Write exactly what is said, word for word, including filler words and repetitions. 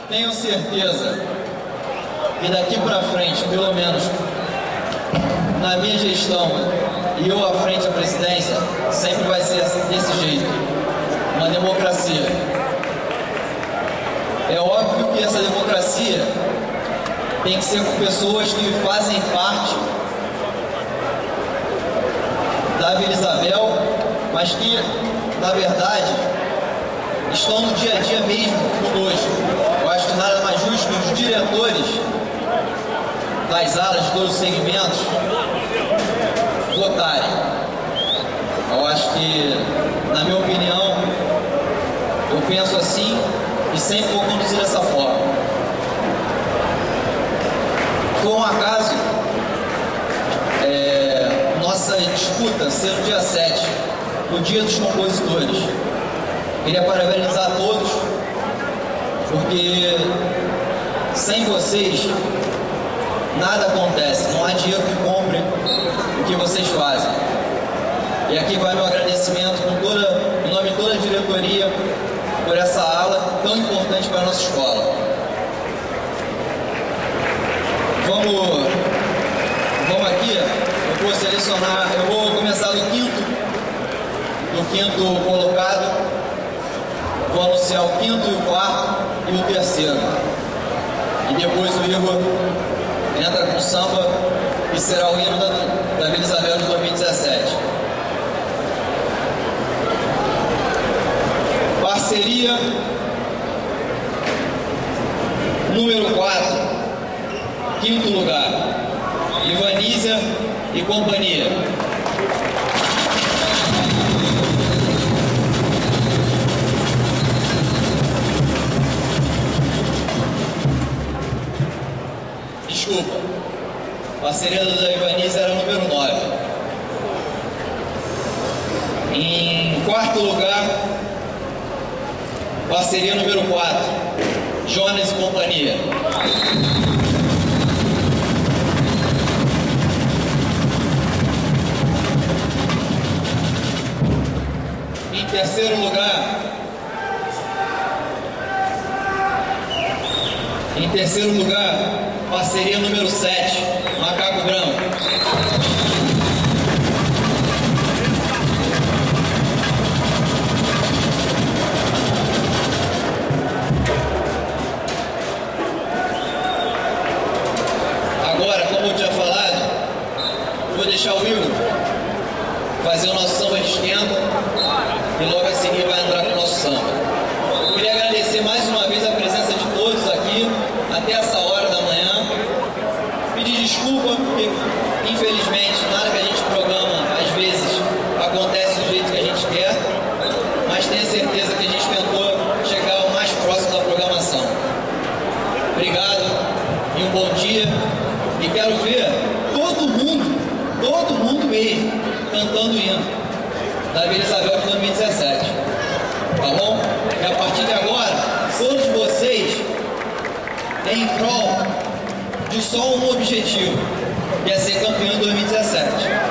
Tenho certeza que daqui para frente, pelo menos na minha gestão e eu à frente da presidência, sempre vai ser desse jeito, uma democracia. É óbvio que essa democracia tem que ser com pessoas que fazem parte da Vila Isabel, mas que, na verdade, estão no dia a dia mesmo conosco. Eu acho que nada mais justo que os diretores das alas de todos os segmentos votarem. Eu acho que, na minha opinião, eu penso assim e sempre vou conduzir dessa forma. Foi um acaso é, nossa disputa ser no dia sete, no dia dos compositores. Queria parabenizar a todos, porque sem vocês nada acontece, não há dinheiro que compre o que vocês fazem. E aqui vai meu agradecimento com toda, em nome de toda a diretoria por essa aula tão importante para a nossa escola. Vamos, vamos aqui, eu vou selecionar, eu vou começar do quinto, do quinto colocado, vou anunciar o quinto e o quarto e o terceiro. E depois o Igor entra com samba e será o hino da, da Vila Isabel de dois mil e dezessete. Parceria número quatro, quinto lugar, Ivanísia e companhia. Desculpa, parceria da Ivanísia era número nove. Em quarto lugar, parceria número quatro, Jonas e companhia. Em terceiro lugar, em terceiro lugar, parceria número sete, Macaco Branco. Agora, como eu tinha falado, vou deixar o Igor fazer o nosso samba de esquenta e logo a seguir vai entrar com o nosso samba. Eu queria agradecer mais uma vez a presença de todos aqui, até essa hora da manhã. Pedir desculpa, porque infelizmente nada que a gente programa, às vezes, acontece do jeito que a gente quer, mas tenho certeza que a gente tentou chegar o mais próximo da programação. Obrigado e um bom dia. E quero ver todo mundo, todo mundo mesmo, cantando o hino da Vila Isabel de dois mil e dezessete. Tá bom? E a partir de agora, todos vocês têm em prol de só um objetivo, que é ser campeão em dois mil e dezessete.